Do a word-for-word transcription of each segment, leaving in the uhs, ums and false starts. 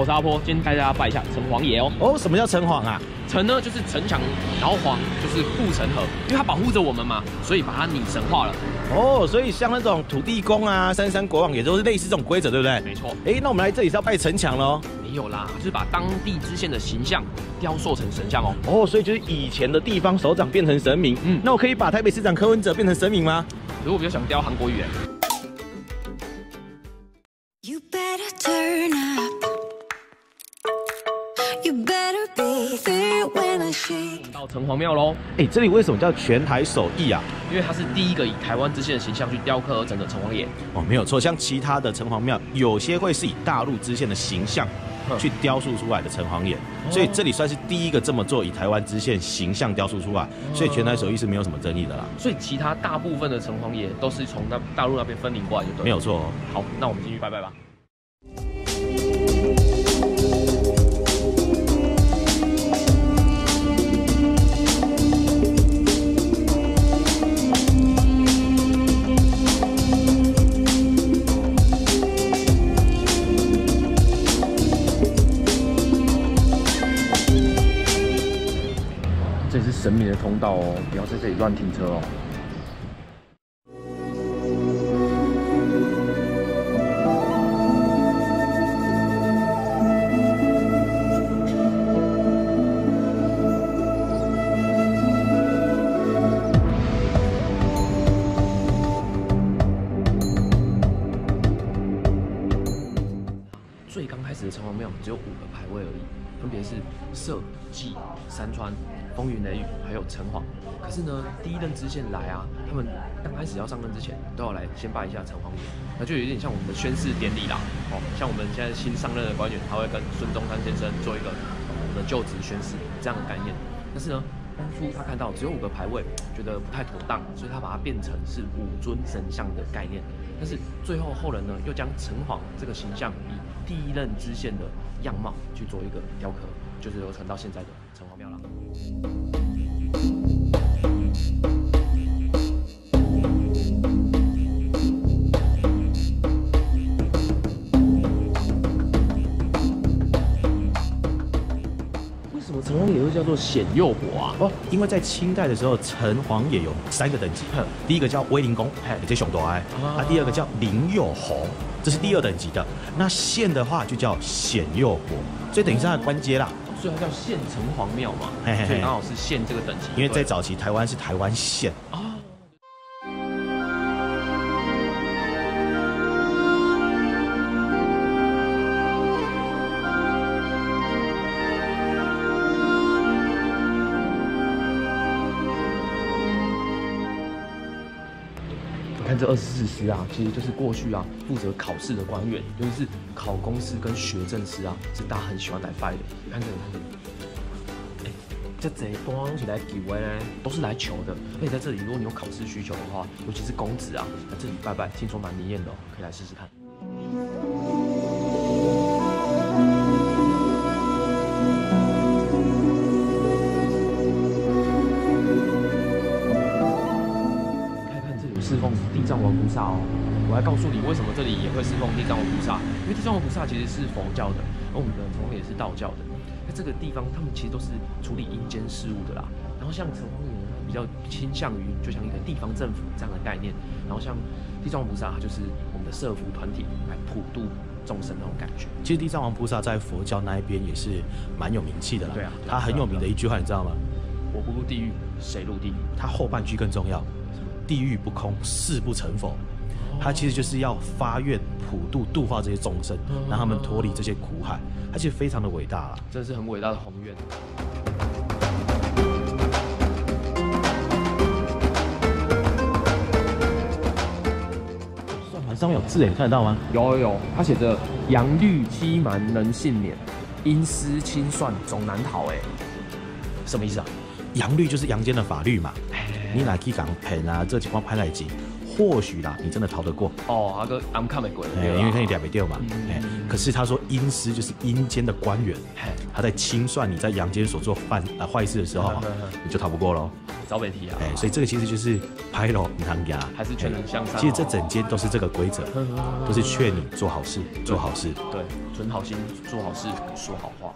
口沙坡，今天带大家拜一下城隍爷哦。 哦，什么叫城隍啊？ 城呢就是城墙，然后隍就是护城河，因为它保护着我们嘛，所以把它拟神化了。 哦，所以像那种土地公啊、三山国王也都是类似这种规则，对不对？ 没错。 哎，那我们来这里是要拜城墙喽？ 没有啦，就是把当地知县的形象雕塑成神像哦。 哦，所以就是以前的地方首长变成神明。嗯，那我可以把台北市长柯文哲变成神明吗？ 可是我比较想雕韩国语哎。You better turn up. You better be there when I shake. 到城隍庙喽！ 哎，这里为什么叫全台首义啊？ 因为它是第一个以台湾知县的形象去雕刻而成的城隍爷。 哦，没有错，像其他的城隍庙，有些会是以大陆知县的形象去雕塑出来的城隍爷，所以这里算是第一个这么做，以台湾知县形象雕塑出来，所以全台首义是没有什么争议的啦。 所以其他大部分的城隍爷都是从那大陆那边分离过来，就对了。 没有错哦。 好，那我们进去拜拜吧。这里是神明的通道哦，不要在这里乱停车哦。最刚开始的城隍庙只有五个牌位而已，分别是社、稷、山川、风云雷雨，还有城隍。可是呢，第一任知县来啊，他们刚开始要上任之前，都要来先拜一下城隍爷，那就有点像我们的宣誓典礼啦。哦，像我们现在新上任的官员，他会跟孙中山先生做一个我们的就职宣誓这样的概念。但是呢，当初他看到只有五个牌位，觉得不太妥当，所以他把它变成是五尊神像的概念。但是最后后人呢，又将城隍这个形象以第一任知县的样貌去做一个雕刻，就是流传到现在的城隍庙了。为什么城隍爷又叫做显佑火啊？ 哦，因为在清代的时候，城隍爷有三个等级，第一个叫威灵公，这熊多爱，啊，第二个叫灵佑侯。这是第二等级的，那县的话就叫显佑火，所以等于是它的官阶啦。 所以它叫县城隍庙嘛，所以刚好是县这个等级。 因为在早期台湾是台湾县啊。 看这二十四师啊，其实就是过去啊负责考试的官员，尤其是考公师跟学政师啊，是大家很喜欢来拜的。看这里，看这里，哎、欸，这这一帮东西来求的呢，都是来求的。而且在这里，如果你有考试需求的话，尤其是公子啊，在这里拜拜，听说蛮灵验的哦，可以来试试看。侍奉地藏王菩萨哦，我来告诉你为什么这里也会侍奉地藏王菩萨。因为地藏王菩萨其实是佛教的，而我们的城隍爷是道教的。在这个地方，他们其实都是处理阴间事务的啦。然后像城隍爷呢，比较倾向于就像一个地方政府这样的概念。然后像地藏王菩萨，就是我们的社福团体来普度众生那种感觉。 其实地藏王菩萨在佛教那一边也是蛮有名气的啦。 对啊， 他很有名的一句话，你知道吗？ 我不入地狱，谁入地狱？ 他后半句更重要。地狱不空，誓不成佛。他其实就是要发愿普度度化这些众生，让他们脱离这些苦海。他其实非常的伟大啦， 真的是很伟大的宏愿。 算盘上面有字诶，你看得到吗？ 有有有，它写着“阳律欺瞒人信免，阴私清算总难逃”哎，什么意思啊？ 阳律就是阳间的法律嘛。你哪去讲骗啊？这情况拍来急， 或许啦，你真的逃得过。 哦，那个俺看没鬼， 哎，因为看你俩没掉嘛。哎，可是他说阴司就是阴间的官员，他在清算你在阳间所做犯啊坏事的时候，你就逃不过喽。 找北题啊。 哎，所以这个其实就是拍喽银行家， 还是劝人向善。 其实这整间都是这个规则，都是劝你做好事，做好事。 对，存好心，做好事，说好话。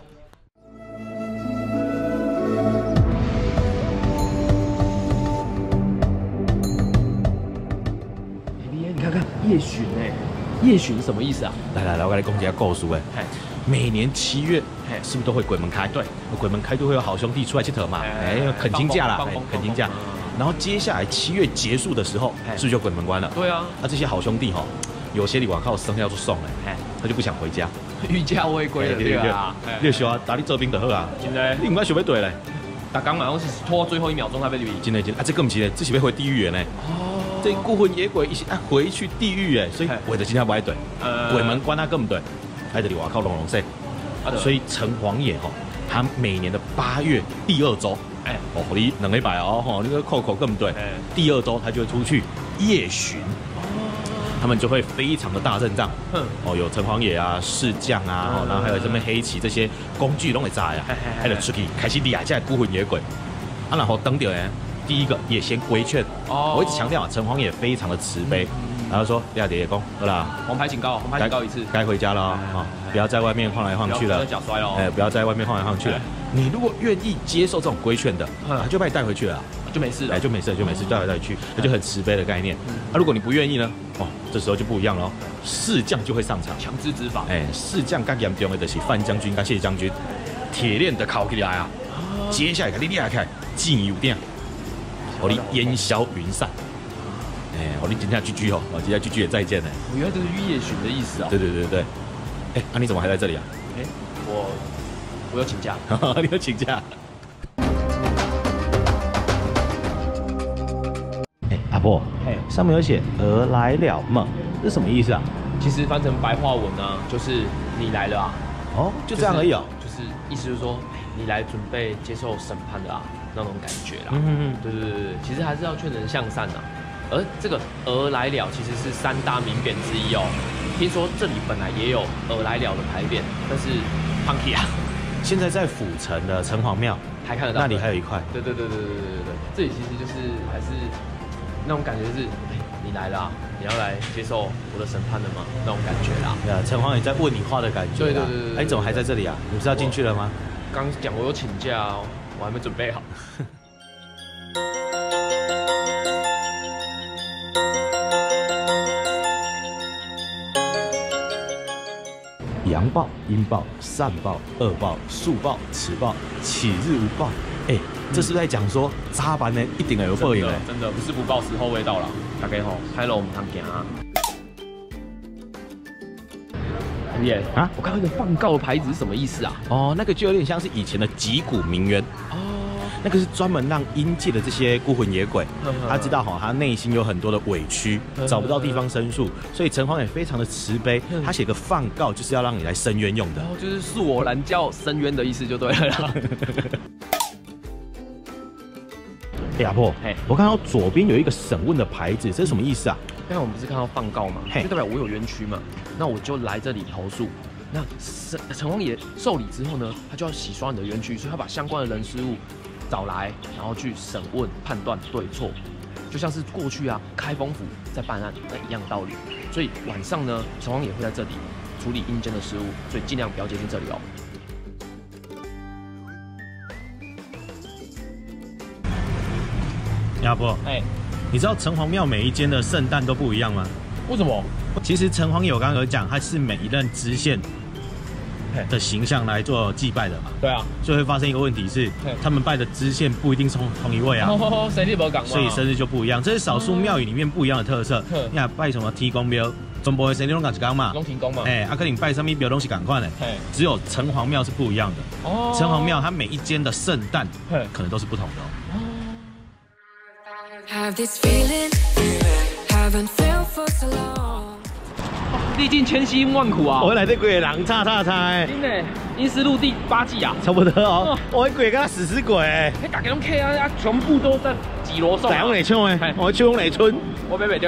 你看看夜巡哎，夜巡什么意思啊？ 来来来，我跟你讲一下故事哎。每年七月，是不是都会鬼门开？ 对， 鬼门开就会有好兄弟出来乞讨嘛，哎，恳亲假啦，恳亲假。然后接下来七月结束的时候，是不是就鬼门关了？ 对啊。 那这些好兄弟哈，有些你往靠生要做送哎，他就不想回家， 欲嫁未归了对啊。 你就啊，打你做兵就好啊。 真的， 你唔该想要对嘞。 大刚好像是拖到最后一秒钟才被离。 真的真的啊，这更不是嘞，这是要回地狱的呢。哦。这孤魂野鬼一起啊回去地狱哎，所以为了今天不爱对，鬼门关他更不对，还得你往靠龙龙塞。所以城隍爷哈，他每年的八月第二周，哎，哦，你两礼拜哦，哈，那个扣扣更不对，第二周他就会出去夜巡，他们就会非常的大阵仗，哦，有城隍爷啊、士将啊，然后还有这边黑旗这些工具都会炸呀，还得出去开始厉害，现在孤魂野鬼，啊，然后等到呢，第一个也先规劝，我一直强调啊，城隍爷非常的慈悲。然后说：“廖爷爷公，好啦， 黄牌警告，黄牌警告一次， 该回家了啊！不要在外面晃来晃去了， 脚摔了， 哎，不要在外面晃来晃去了。你如果愿意接受这种规劝的，他就把你带回去了， 就没事了， 哎，就没事，就没事，带来带去，那就很慈悲的概念。啊，如果你不愿意呢，哦，这时候就不一样了，士将就会上场， 强制执法。 哎，士将更严重的就是范将军跟谢将军，铁链的铐起来啊，接下来给你厉害，进油店，我你烟消云散。”哎，我你今天 G G 哦，我今天 G G 也再见呢。 原来这是夜巡的意思啊。 对对对对。哎，那、啊、你怎么还在这里啊？ 哎，我我有请假。 你有请假？哎，阿伯，哎，上面有写“鹅来了嘛”，这是什么意思啊？ 其实翻成白话文呢，就是你来了啊。 哦，就这样而已哦。 就是、就是、意思就是说，你来准备接受审判的啊，那种感觉啦。嗯嗯对对对对，其实还是要劝人向善啊。而这个鹅来了其实是三大名匾之一哦。听说这里本来也有鹅来了的牌匾，但是放弃啊。 现在在府城的城隍庙还看得到， 那里还有一块。 对对对对对对对对，这里其实就是还是那种感觉是，哎，你来啦，你要来接受我的审判的吗？那种感觉啦。对啊， 城隍也在问你话的感觉。 对对对对。 哎，你怎么还在这里啊？你不是要进去了吗？ 刚讲我有请假哦，我还没准备好。 阳报、阴报、善报、恶报、速报、迟报、起日无报。哎、欸，这是不是在讲说渣班呢一定有报应嘞？ 真的不是不报，时候未到了。大家好，开了我们堂行啊。耶啊！我看到一个放告的牌子是什么意思啊？ 哦，那个就有点像是以前的击鼓鸣冤哦。那个是专门让阴界的这些孤魂野鬼，他知道哈，他内心有很多的委屈，找不到地方申诉，所以城隍也非常的慈悲，他写个放告就是要让你来申冤用的， 哦，就是恕我蓝教申冤的意思就对了啦。 哎，阿婆，我看到左边有一个审问的牌子，这是什么意思啊？ 刚才我们不是看到放告嘛，就代表我有冤屈嘛，那我就来这里投诉。那城城隍爷受理之后呢，他就要洗刷你的冤屈，所以他把相关的人事物找来，然后去审问、判断对错，就像是过去啊开封府在办案那一样道理。所以晚上呢，城隍也会在这里处理阴间的事务，所以尽量不要接近这里哦。 亚伯，哎，你知道城隍庙每一间的圣诞都不一样吗？ 为什么？ 其实城隍爷我刚刚有讲，他是每一任知县的形象来做祭拜的嘛。 对啊， 所以会发生一个问题是，他们拜的知县不一定是同一位啊。 哦，谁不讲嘛？ 所以生日就不一样，这是少数庙宇里面不一样的特色。你看拜什么天公庙，总不会生日拢讲一讲嘛？拢天公嘛。哎，阿克林拜上面庙东西赶快呢。只有城隍庙是不一样的。哦。城隍庙它每一间的圣诞可能都是不同的哦。Have this feeling, haven't felt for so long. 历尽千辛万苦啊！ 我来这鬼狼叉叉叉， 真的，阴尸路第八季啊， 差不多哦。我鬼跟他死尸鬼， 你大家拢 K 啊，全部都在几罗送。 在往哪村诶？我去往哪村？ 我北北掉。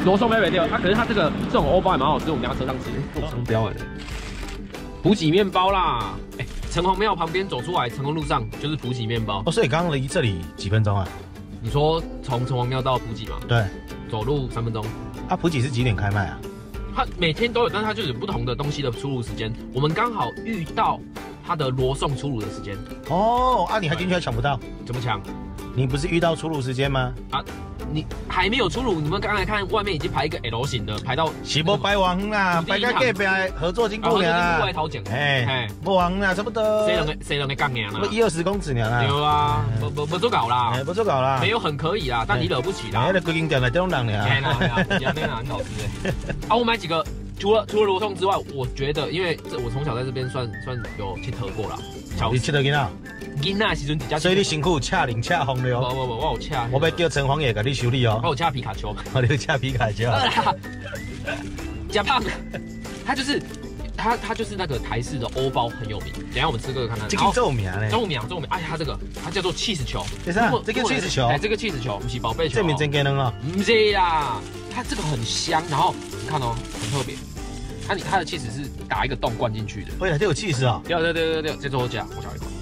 罗宋妹妹掉，它可是它这个这种欧包也蛮好吃，我们等下车上吃。哦，商标哎，补给面包啦！哎，城隍庙旁边走出来，成功路上就是补给面包。 哦，所以刚刚离这里几分钟啊？ 你说从城隍庙到补给吗？ 对， 走路三分钟。 啊，补给是几点开卖啊？ 它每天都有，但是它就有不同的东西的出炉时间。我们刚好遇到它的罗宋出炉的时间。 哦，啊，你还进去还抢不到？ 怎么抢？ 你不是遇到出炉时间吗？ 啊，你还没有出炉，你们刚才看外面已经排一个 L 型的，排到是无排完啦，排到隔壁合作金库呀。合作金库来头前， 哎，无完啦，差不多。 谁人个谁人个杠呀？ 不一二十公尺呢啦。 对啊，不不不做搞啦， 哎，不做搞啦。 没有很可以啦，但你惹不起啦。 哎，那规间店内这种人呢？ 哎啦，人家那个很好吃哎。啊，我买几个。除了除了罗宋之外，我觉得，因为这我从小在这边算算有去投过啦。 你去到囡仔？ 囡仔时阵比较。 所以你辛苦恰零恰红了哦。 不不不，我有恰。 我要叫城隍爷给你修理哦。 我有恰皮卡丘。 我有恰皮卡丘。 假胖，他就是他他就是那个台式的欧包很有名。等一下我们吃这个看看。 这个著名嘞。 著名著名，哎，它这个它叫做气死球。 是啥？这个气死球。 哎，这个气死球不是宝贝球。 这名真给人哦。 不是啦，它这个很香，然后你看哦，很特别。它你它的气死是打一个洞灌进去的。 对了，这有气死啊！ 对对对对对，这是我夹，我夹一口。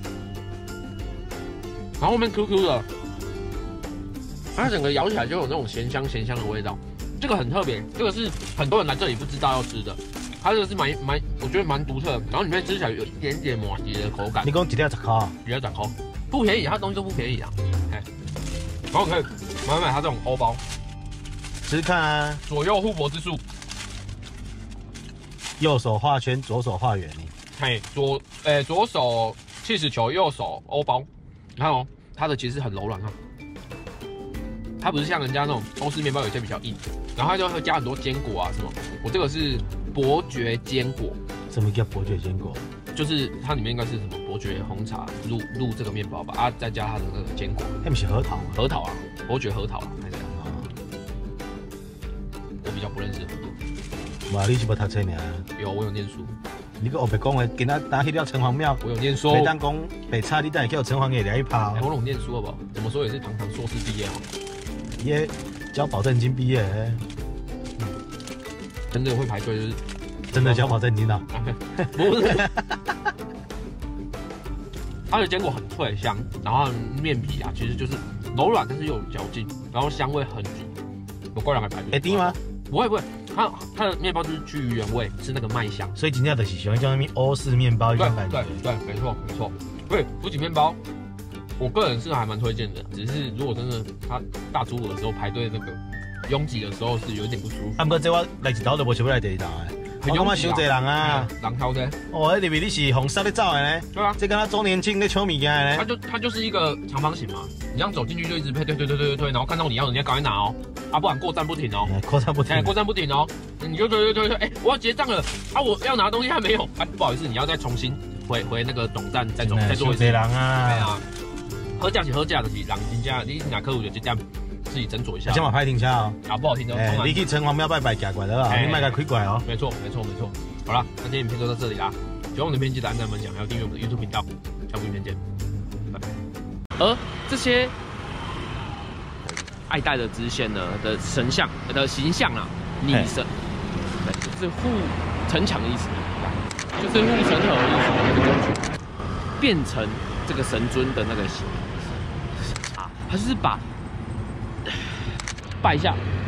然后后面 Q Q 的，它整个咬起来就有那种咸香咸香的味道。这个很特别，这个是很多人来这里不知道要吃的。它这个是蛮蛮，我觉得蛮独特的。然后里面吃起来有一点点麻吉的口感。 你讲几条十块啊？ 几条十块，不便宜，它东西都不便宜啊。哎，然后可以买买它这种欧包， 吃看啊， 左右互搏之术。 右手画圈，左手画圆。 嘿，左诶、欸、左手气死球，右手欧包。你看哦，它的其实很柔软啊。它不是像人家那种欧式面包有些比较硬，然后它就会加很多坚果啊什么。我这个是伯爵坚果。 什么叫伯爵坚果？ 就是它里面应该是什么伯爵红茶入入这个面包吧，啊，再加它的那个坚果。 那不是核桃吗？ 核桃啊，伯爵核桃啊，还是？我比较不认识很多。 哇，你是无读册呢？ 有，我有念书。 你个后白讲的，今仔打去了城隍庙， 我有念书。 每当讲白差，你等下叫城隍爷来一趴。 我有念书好不好？怎么说也是堂堂硕士毕业哦。 也交保证金毕业。 嗯，真的会排队就是。 真的交保证金啊？ 不是。它的坚果很脆香，然后面皮啊其实就是柔软，但是又有嚼劲，然后香味很足。有过两个排队。 会甜吗？ 不会不会，它它的面包就是居于原味，是那个麦香， 所以今天的是喜欢叫那欧式面包一种感觉。 对对对，没错没错。对，补给面包，我个人是还蛮推荐的，只是如果真的它大出炉的时候排队那个拥挤的时候是有点不舒服。 啊，不过这我来一道都无想要来第二道的。我感觉伤济人啊， 人超多。 哦，那入面你是红色的走的呢？ 对啊， 这跟他周年庆在抢物件的呢。 它就它就是一个长方形嘛，你这样走进去就一直推推推推推推，然后看到你要人家赶快拿哦，啊，不然过站不停哦， 过站不停， 哎，过站不停哦，你就推推推推，哎，我要结账了，啊，我要拿东西还没有，哎，不好意思，你要再重新回回那个总站再走再做一次。人啊， 对啊，喝价是喝价的是，人真正你拿客户就这样。自己斟酌一下， 先把拍停下哦。 啊，不好听的。 哎，你去城隍庙拜拜假怪的啦，你卖个亏怪哦。 没错，没错，没错。好了，那今天影片就到这里啦。喜欢我的影片记得按赞、分享，还有订阅我们的 YouTube 频道。下部影片见，拜拜。而这些爱戴的支线呢的神像的形象啊，女神，对，就是护城墙的意思，就是护城河的意思，那个工具变成这个神尊的那个形啊，他就是把。拜一下，